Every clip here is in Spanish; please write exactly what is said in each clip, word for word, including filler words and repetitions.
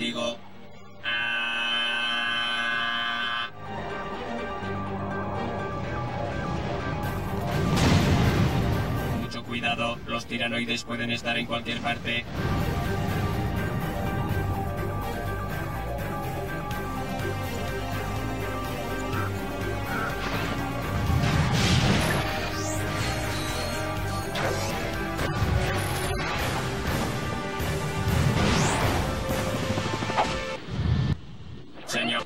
contigo. Ah. Mucho cuidado, los tiranoides pueden estar en cualquier parte. Señor.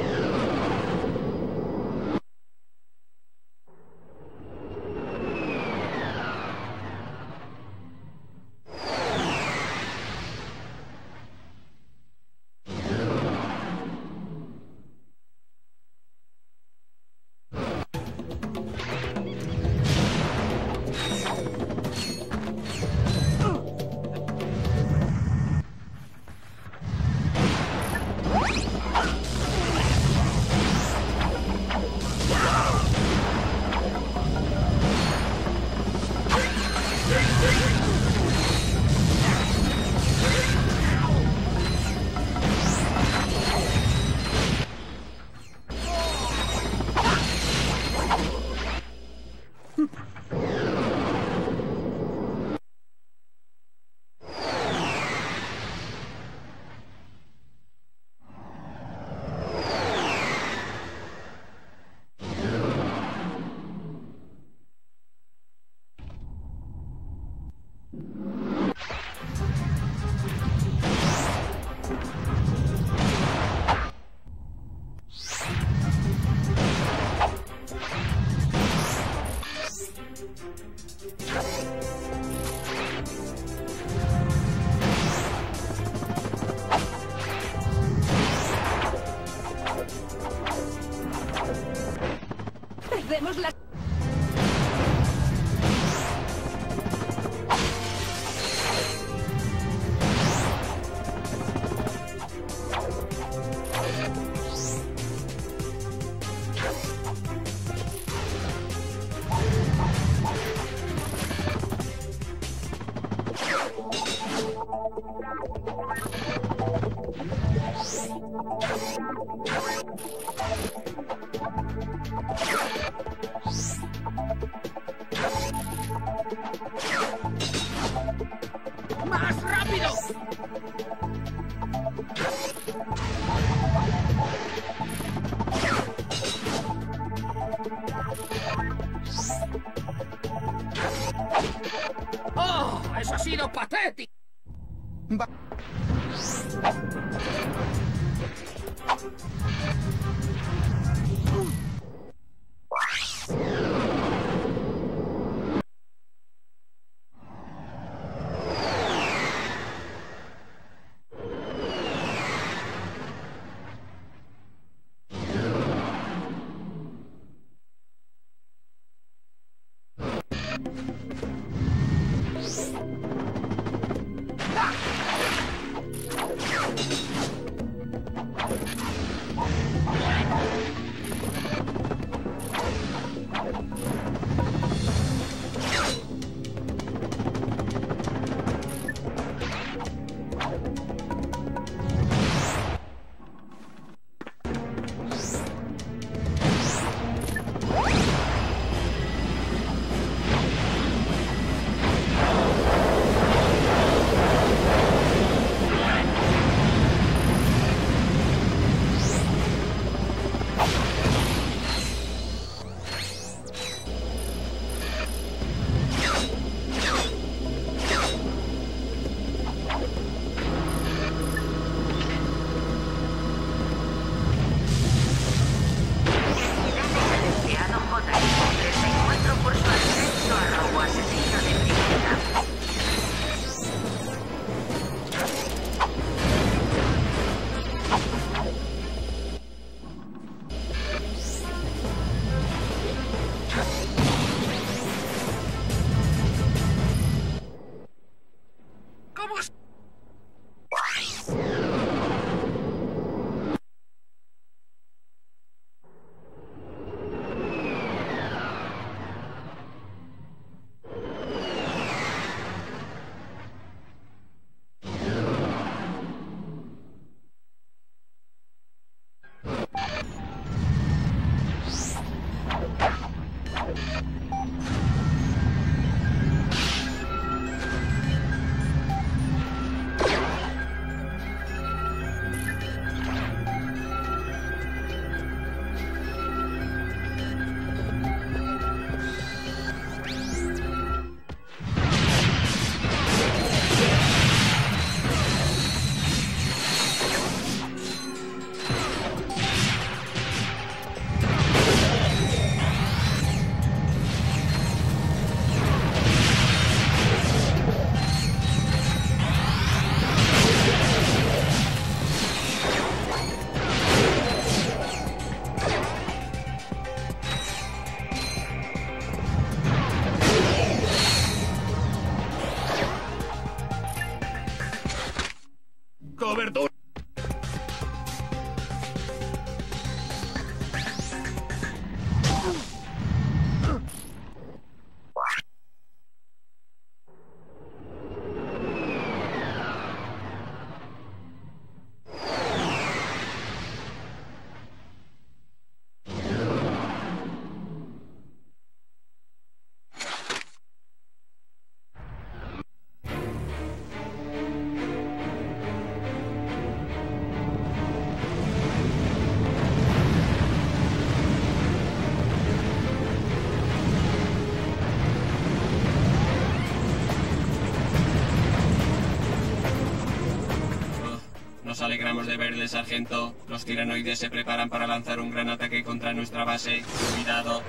Perdemos la... ¡Más rápido! ¡Oh! ¡Eso ha sido patético! Va. ¡Ah! de verle, sargento. Los tiranoides se preparan para lanzar un gran ataque contra nuestra base. Cuidado.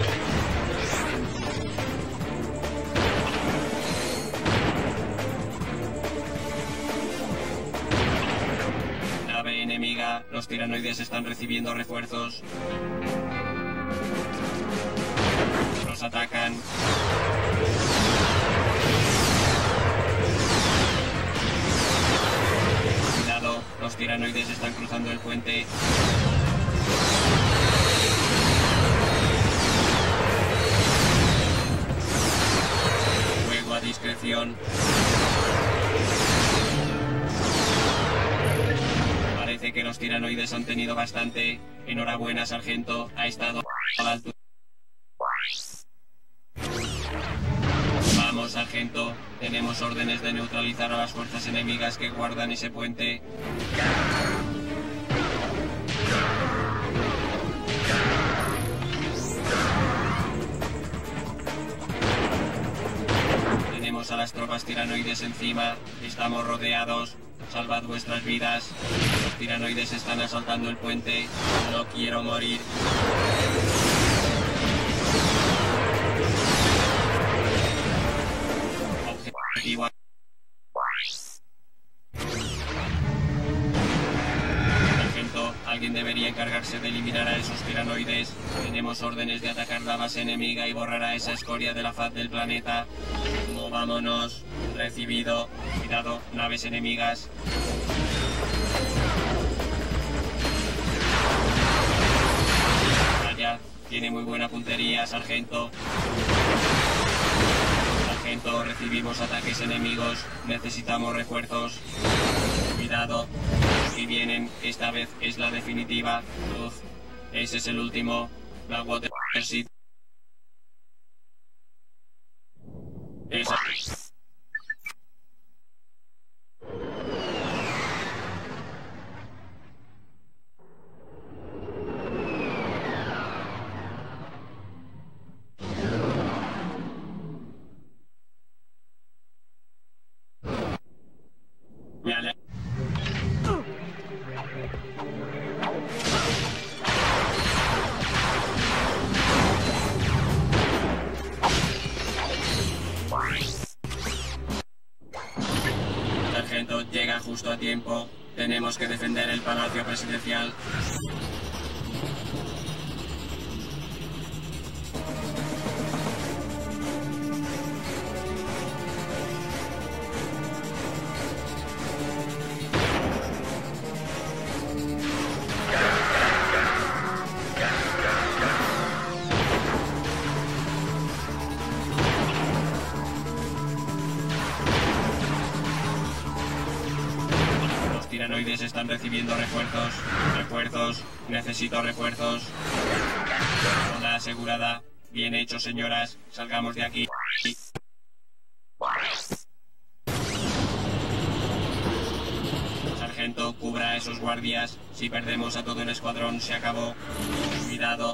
Nave enemiga. Los tiranoides están recibiendo refuerzos. Nos atacan. Cuidado, los tiranoides están cruzando el puente. Fuego a discreción. Parece que los tiranoides han tenido bastante. Enhorabuena, sargento. Ha estado a la altura. Vamos, sargento. Tenemos órdenes de neutralizar a las fuerzas enemigas que guardan ese puente. Tenemos a las tropas tiranoides encima. Estamos rodeados. Salvad vuestras vidas. Los tiranoides están asaltando el puente. No quiero morir. Objetivo. Sargento, alguien debería encargarse de eliminar a esos tiranoides. Tenemos órdenes de atacar la base enemiga y borrar a esa escoria de la faz del planeta. Movámonos. Recibido. Cuidado, naves enemigas. Vaya, tiene muy buena puntería, sargento. Sargento, recibimos ataques enemigos. Necesitamos refuerzos. Cuidado. Si vienen, esta vez es la definitiva. Uf, ese es el último. La Water Seat. Esa. Vale. Sargento, llega justo a tiempo. Tenemos que defender el palacio presidencial. Los tiranoides están recibiendo refuerzos. Refuerzos. Necesito refuerzos. Zona asegurada. Bien hecho, señoras. Salgamos de aquí. Sargento, cubra a esos guardias. Si perdemos a todo el escuadrón, se acabó. Cuidado.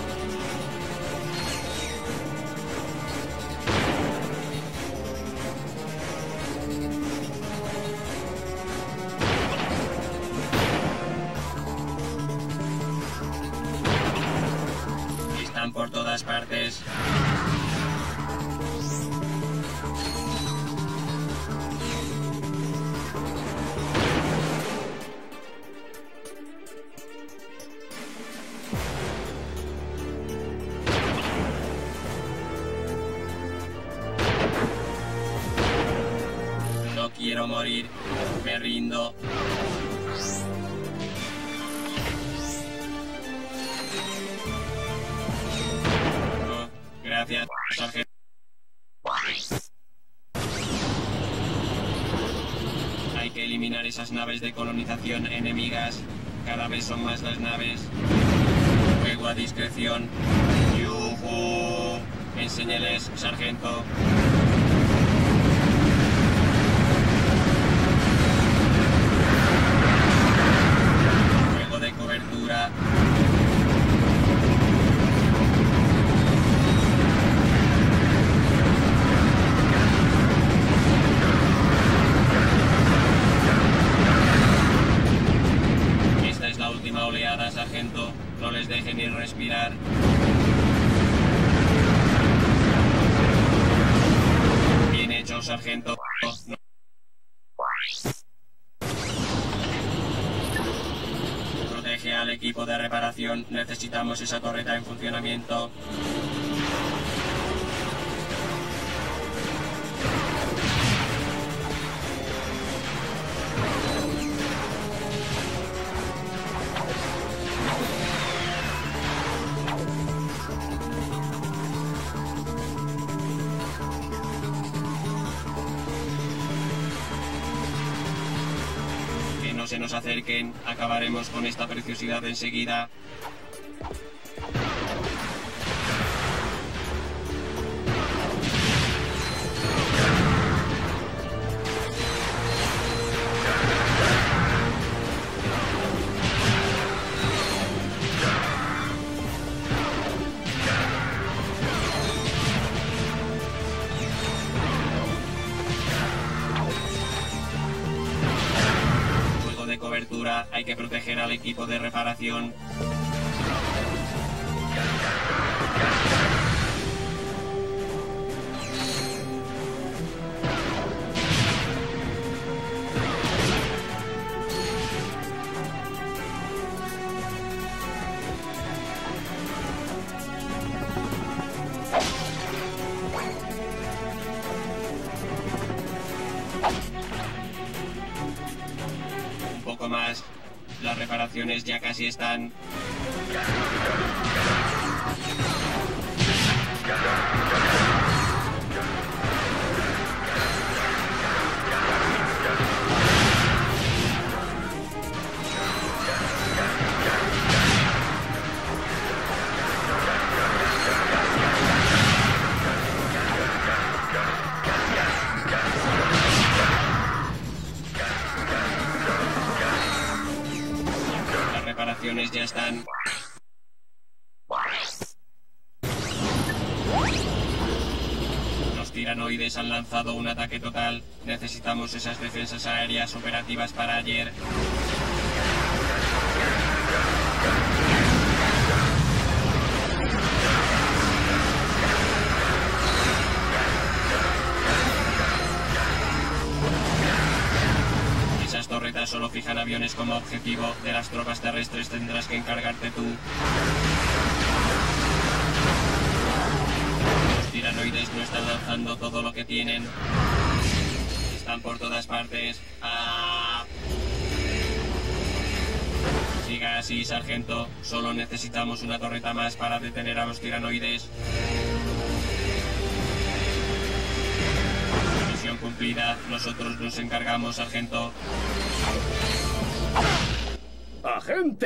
Están por todas partes. No quiero morir. Me rindo. Gracias, sargento. Hay que eliminar esas naves de colonización enemigas. Cada vez son más las naves. Fuego a discreción. ¡Yujú! Enséñeles, sargento. Fuego de cobertura. sargento. No. Protege al equipo de reparación. Necesitamos esa torreta en funcionamiento. No se nos acerquen, acabaremos con esta preciosidad enseguida. Cobertura, hay que proteger al equipo de reparación. Más. Las reparaciones ya casi están. Ya están. Los tiranoides han lanzado un ataque total. Necesitamos esas defensas aéreas operativas para ayer. Esas torretas solo fijan aviones como objetivo. De las tropas terrestres tendrás que encargarte tú. Los tiranoides no están lanzando todo lo que tienen. Están por todas partes. ¡Ah! Siga así, sargento. Solo necesitamos una torreta más para detener a los tiranoides. Misión cumplida. Nosotros nos encargamos, sargento. ¡Agente!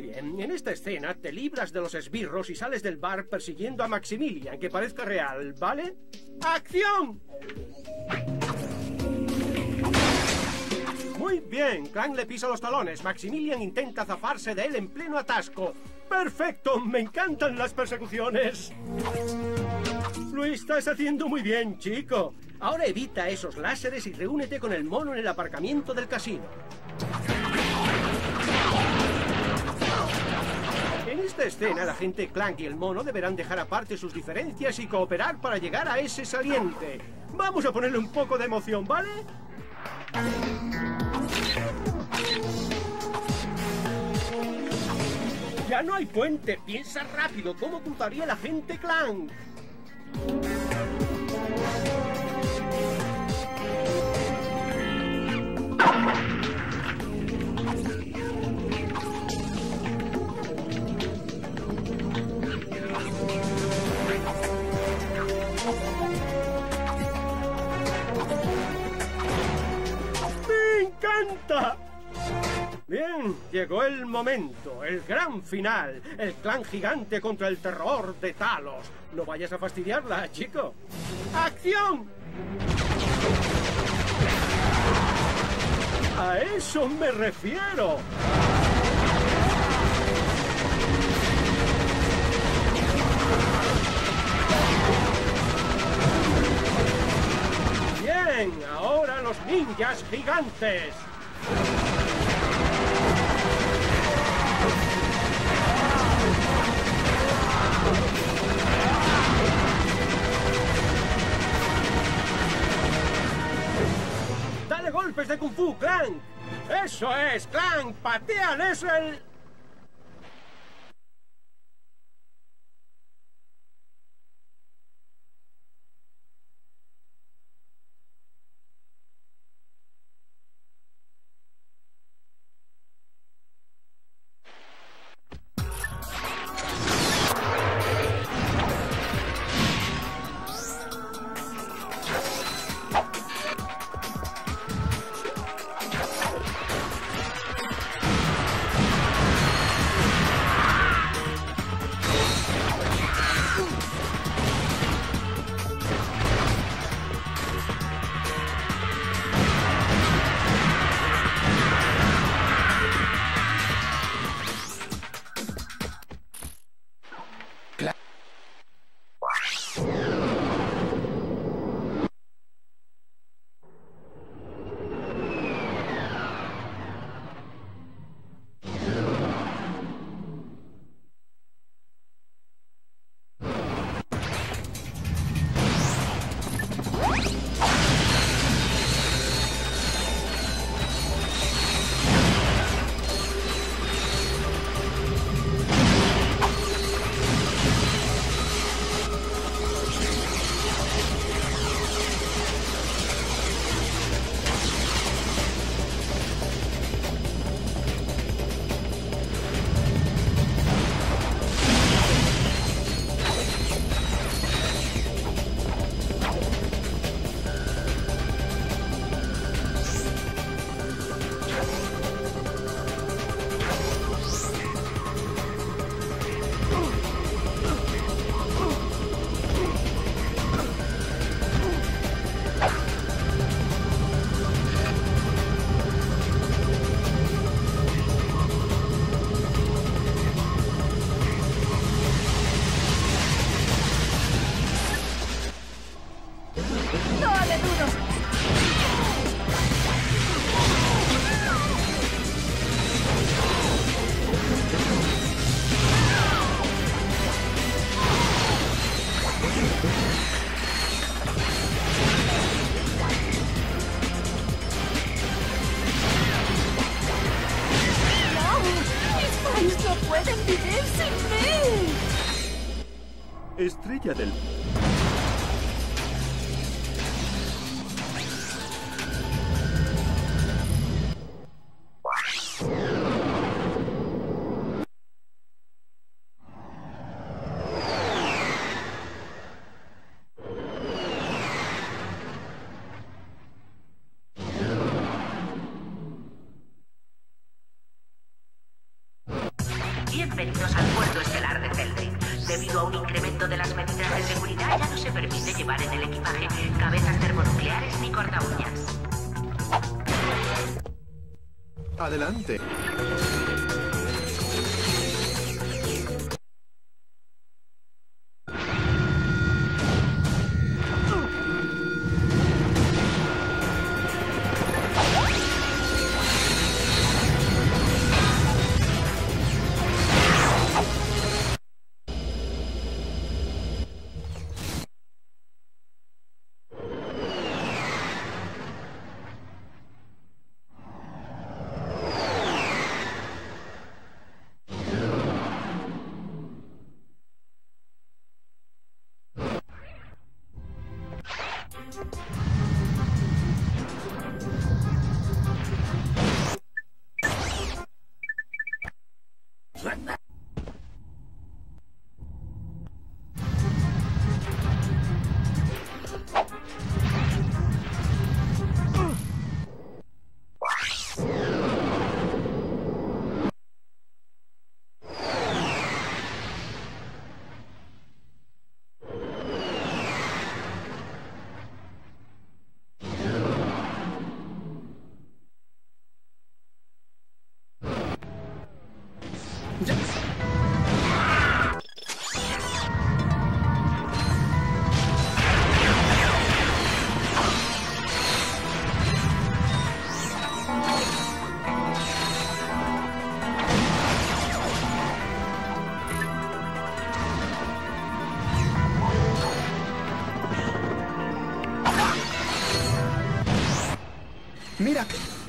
bien, en esta escena te libras de los esbirros y sales del bar persiguiendo a Maximilian, que parezca real, ¿vale? ¡Acción! Muy bien, Clank le pisa los talones. Maximilian intenta zafarse de él en pleno atasco. ¡Perfecto! ¡Me encantan las persecuciones! Lo estás haciendo muy bien, chico. Ahora evita esos láseres y reúnete con el mono en el aparcamiento del casino. En esta escena, la gente Clank y el mono deberán dejar aparte sus diferencias y cooperar para llegar a ese saliente. Vamos a ponerle un poco de emoción, ¿vale? Ya no hay puente. Piensa rápido. ¿Cómo ocultaría la gente Clank? ¡Me encanta! Bien, llegó el momento, el gran final, el clan gigante contra el terror de Talos. No vayas a fastidiarla, chico. ¡Acción! A eso me refiero. Bien, ahora los ninjas gigantes. ¡Dale golpes de Kung Fu, Clank! ¡Eso es, Clank! ¡Pateales el...! Estrella del... Bienvenidos al puerto estelar de Celdrin. Debido a un incremento de las medidas de seguridad, ya no se permite llevar en el equipaje cabezas termonucleares ni cortaúñas. Adelante. Mira.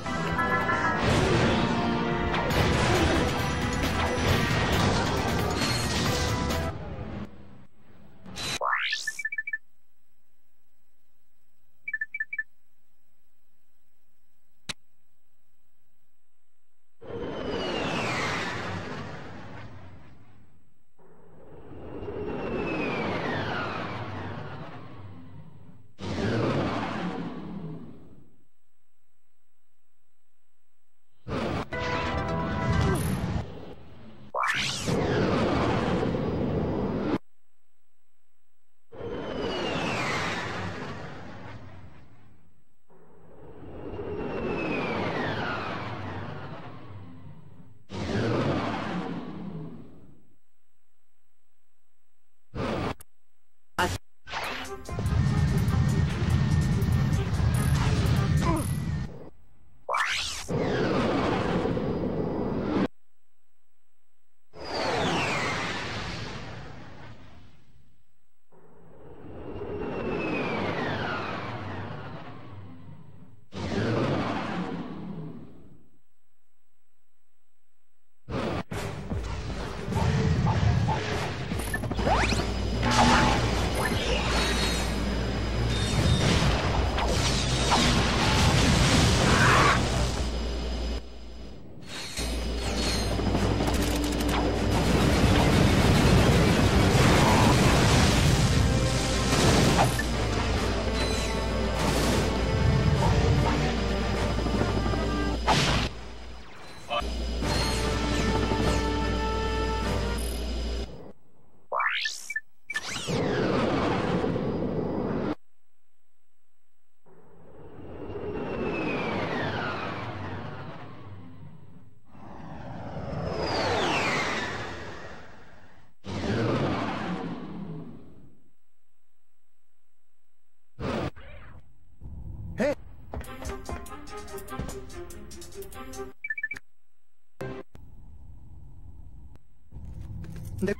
De...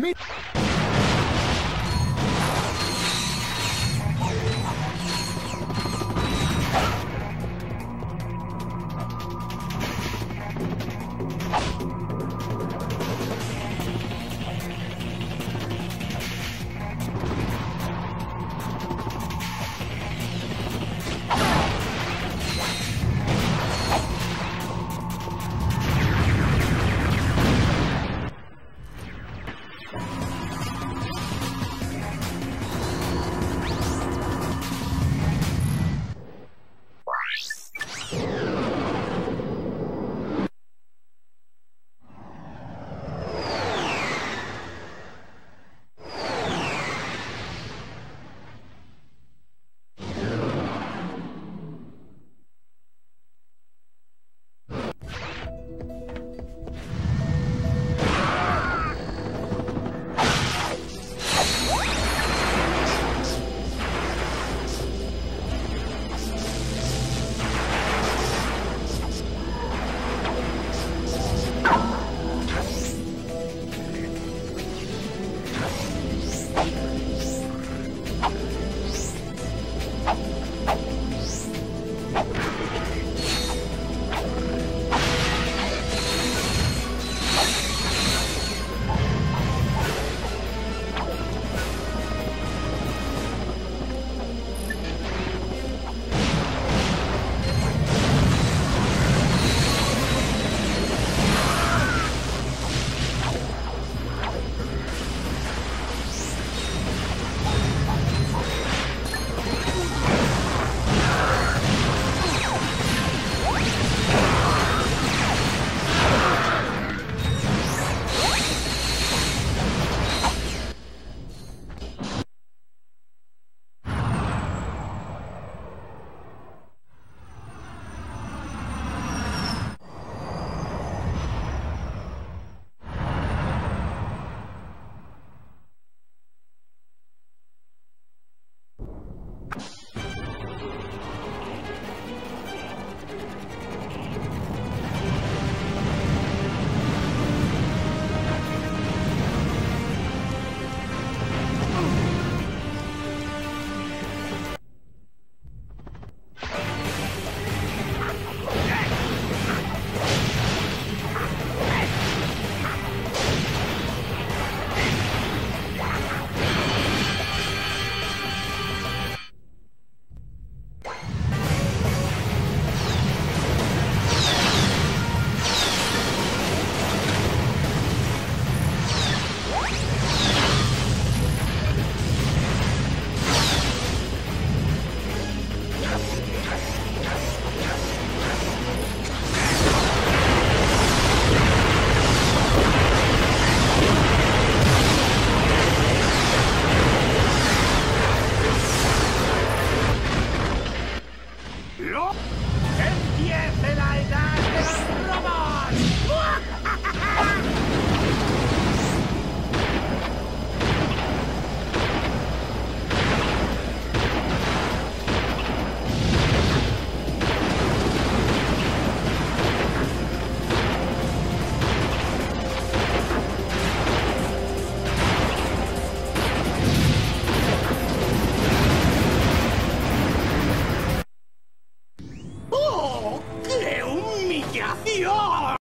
Mi-